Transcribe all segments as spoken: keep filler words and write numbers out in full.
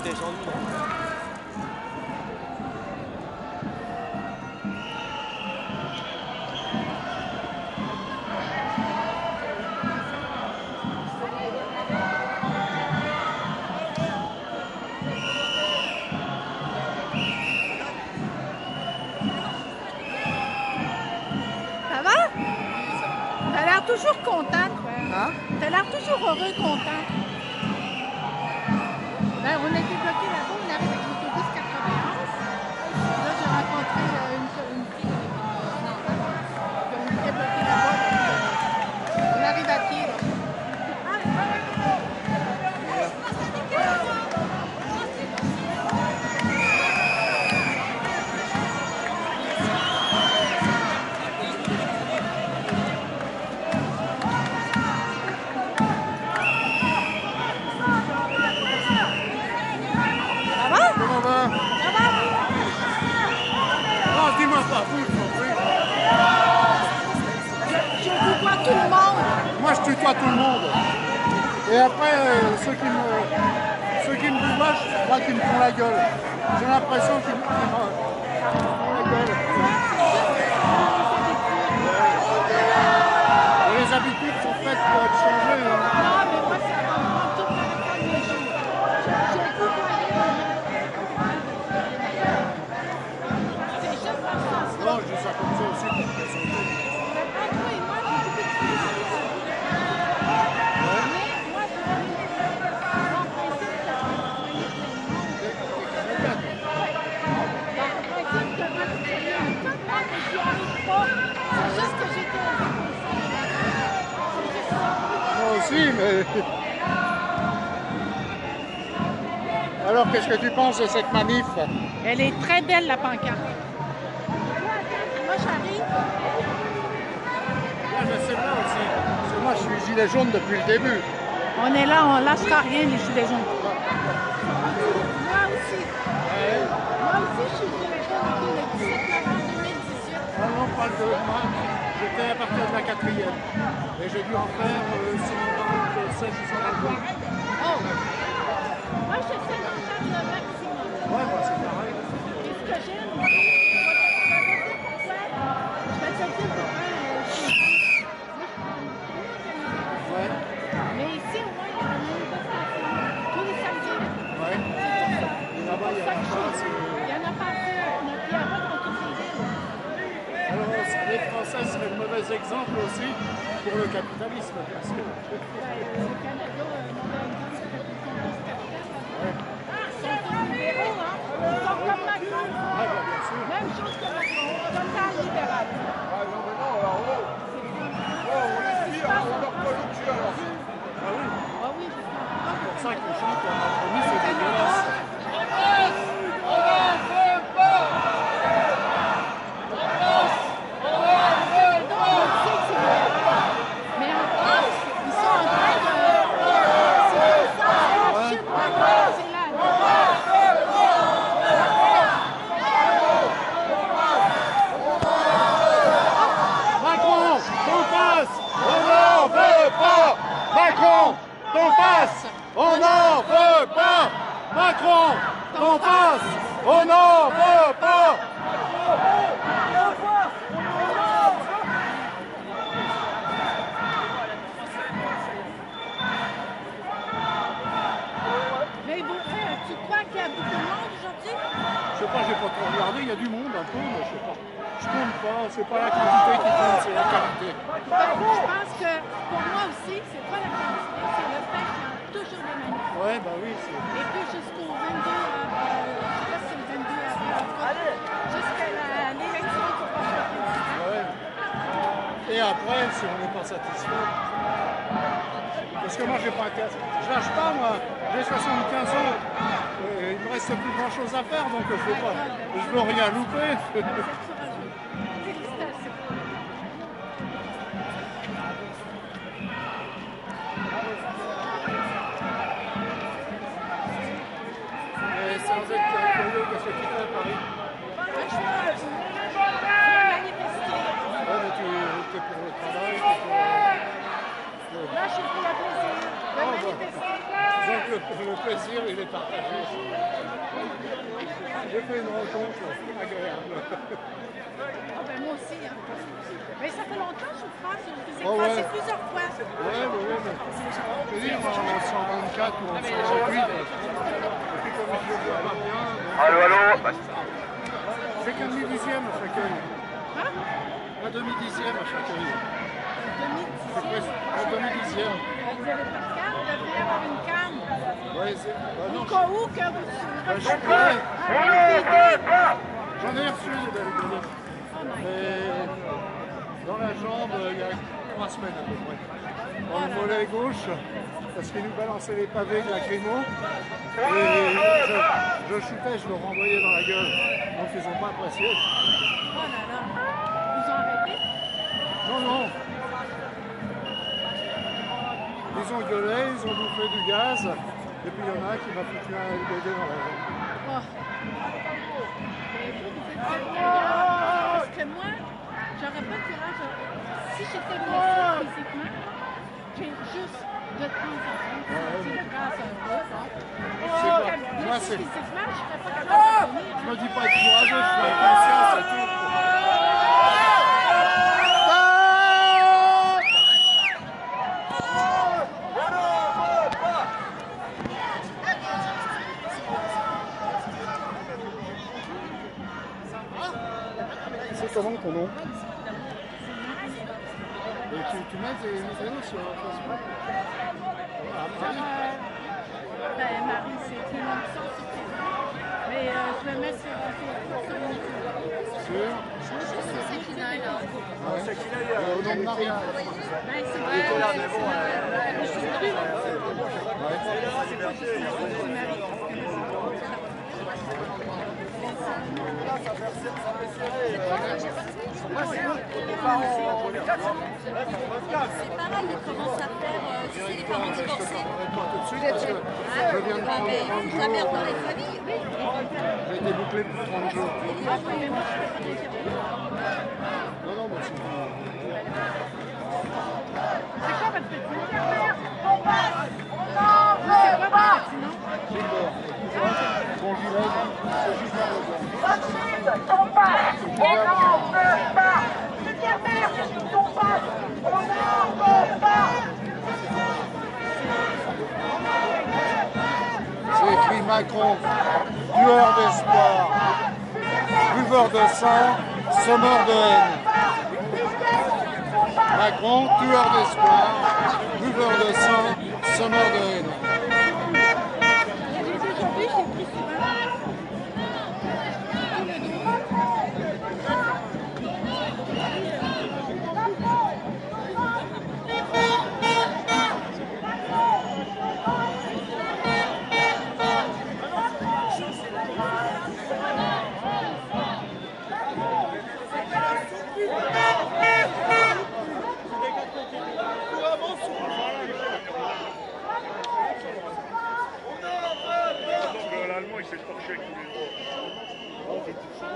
descendu. Ça va? T'as l'air toujours content, toi. Hein? T'as l'air toujours heureux, content. Ben, on a été bloqué là-bas, on arrive avec l'autobus quatre-vingt-onze. Là, j'ai rencontré euh, une, une fille avec une enfant. Puis on était bloqué là-bas. Donc, euh, on arrive à pied, là. Comment va? Non, dis-moi pas, vous, je t'en prie. Je tutoie tout le monde. Moi, je tutoie tout le monde. Et après, euh, ceux qui me, ceux qui me boubachent, je crois qu'ils me font la gueule. J'ai l'impression qu'ils me, qu'ils me font la gueule. Et les habitudes sont faites pour être changées. Hein. Non, mais moi, ça va prendre toute la fin de mes jours. Je tutoie. C'est juste dans ce sens-là. Non, je dis ça comme ça aussi pour te présenter. Ah, toi et moi, j'ai beaucoup de plaisir à vous. Ouais. Mais moi, je vais aller en principe que je vais soigner plein de monde. Très bien. Bon, en principe, je devrais vous soigner un peu, mais j'y arrive pas. C'est juste que j'étais au conseil. C'est juste ça. Moi aussi, mais... Alors, qu'est-ce que tu penses de cette manif? Elle est très belle, la pancarte. Moi, j'arrive. Moi, je sais pas aussi. Parce que moi, je suis gilet jaune depuis le début. On est là, on lâchera rien, les gilets jaunes. Moi aussi. Ouais. Moi aussi, je suis gilet jaune depuis le dix-sept novembre deux mille dix-huit. Ah non, pas de moi. J'étais à partir de la quatrième. Et j'ai dû en faire euh, cent vingt-sept ou cent vingt-huit. Oh! Moi, j'essaie d'en faire le maximum. Ouais, bah c'est pareil. Et ce que j'aime, je vais te dire pourquoi. Je vais te dire pourquoi. Ouais, Mais ici, au moins, il y a une manifestation. Tous les samedis. ouais. Et là-bas, il y a Chaque pas, chose. c'est... Il y en a pas assez. Il n'y a pas dans toutes les villes. Alors, les Français seraient le mauvais exemple aussi pour le capitalisme, bien sûr. Ben, le Canada, un mauvais exemple, c'est le communiste capital. Ils sont tous libéraux, hein? Ils sont comme Macron. Ah, bah, bien sûr. Même chose que Macron. Total libéral. Ah oui, Ah oui, je comprends. c'est pour ça qu'on chante la Macronie, c'est dégueulasse. Mais en France, ils sont en train de... C'est la chute de la Nouvelle-Zélande. Macron, qu'on passe, on n'en veut pas. Macron, qu'on passe, on n'en veut pas. Macron, qu'on passe, on n'en veut pas. Mais bon, euh, tu crois qu'il y a beaucoup de monde aujourd'hui? Je sais pas, j'ai pas trop regardé, il y a du monde un peu, mais je sais pas. Je compte pas, c'est pas la quantité qui compte, c'est la qualité. Ben, je pense que pour moi aussi, c'est pas la quantité, c'est le fait qu'il y a toujours des manifs. Ouais, bah oui, c'est... Et puis jusqu'au vingt-deux avril, je sais pas si c'est le vingt-deux avril, en tout cas, jusqu'à la- l'élection du prochain président. Ouais. Et après, si on n'est pas satisfait... Parce que moi, j'ai pas un casque. Je lâche pas, moi. J'ai soixante-quinze ans. Et il me reste plus grand chose à faire, donc je veux pas... Je veux rien louper. Félicitations. Mais sans être curieux, qu'est-ce que tu fais à Paris? Moi, je vais manifester. Ouais, mais tu es pour le travail, t'es pour... Là, je suis pour le plaisir de manifester. Donc, le, le plaisir, il est partagé. J'ai fait une rencontre agréable. Ah ben moi aussi. Hein. Mais ça fait longtemps que je France. Je vous ai Oh, passé ouais. plusieurs fois. Oui, oui, oui. Mais je dis, en cent vingt-quatre ou en cent vingt-huit, et puis comme je le vois pas bien, Allô, allô. j'ai qu'un demi-dixième à chaque œil. Hein? Un demi-dixième à chaque œil. demi-dixième. C'est presque un demi-dixième. Vous n'avez pas de canne, vous devriez avoir une canne. Ouais, c'est... Bah, non, Au cas où que vous... Bah, je suis prêt. Ah, J'en ai reçu des belles billets. Mais dans la jambe, il y a trois semaines à peu près. Dans le mollet gauche, parce qu'il nous balançait les pavés de lacrymo. Et je, je shootais, je le renvoyais dans la gueule. Donc ils n'ont pas apprécié. oh là là. Vous en arrêtez? Non, non. Ils ont gueulé, ils ont bouffé du gaz. Et puis il y en a un qui m'a foutu un L B D dans la jambe. Oh. Mais vous, vous êtes carrière, parce que moi, j'aurais pas le courage. Si j'étais blessée physiquement, j'ai juste de temps en temps senti le gaz un peu. Hein. Mais si pas- j'étais moi, blessée c'est- physiquement, je serais pas capable de tenir. Je me dis pas être courageux, je fais conscience à tout. C'est comment ton nom? Et tu, tu mets tes vidéos sur Facebook? Ah, Marie. Euh, ben, Marie, c'est une option sur Facebook. Mais euh, je le mets sur Facebook, sur YouTube. Sur C'est qui là? ouais. Euh, au nom de Marie. Ben, c'est vrai. Je suis plus. C'est pareil, ils commencent à faire, euh, tu sais, les parents Je te divorcés. parlerai pas tout de suite parce que je viens de Ah, prendre mais trente la merde jours. dans les familles, oui. J'ai été bouclé pour trente jours. Ah oui, mais moi, je fais pas d'interview. Non, non, mais c'est C'est quoi votre petit nom? C'est quoi votre petit nom? Gilbert. Bon gilet, c'est Gilbert Leblanc. C'est écrit Macron, tueur d'espoir, buveur de sang, semeur de haine. Macron, tueur d'espoir, buveur de sang, semeur de haine. J'ai dit aujourd'hui, je l'ai pris souvent. L'allemand il s'est torché avec tous les droits.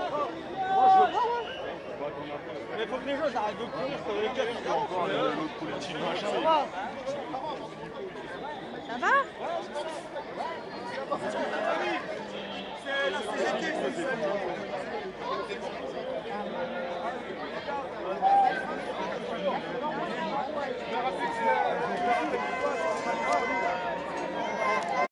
Mais il faut que les gens arrêtent de courir, ça veut les gars qui Encore l'autre politique machin. Ça va? C'est la C G T, c'est ça. Je vais rappeler que c'est